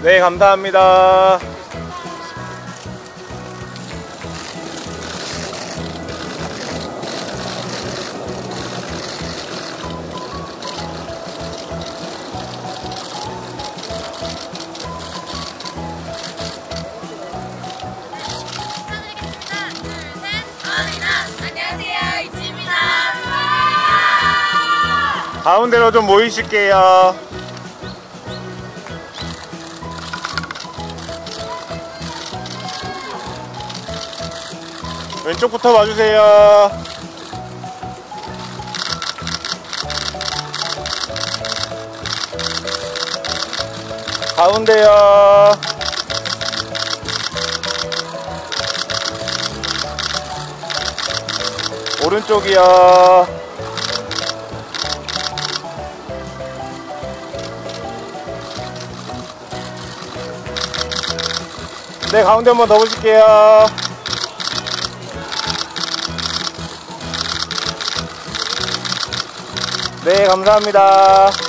네, 감사합니다. 가운데로 좀 모이실게요. 왼쪽부터 봐주세요. 가운데요. 오른쪽이요. 네, 가운데 한번 더 보실게요. 네, 감사합니다.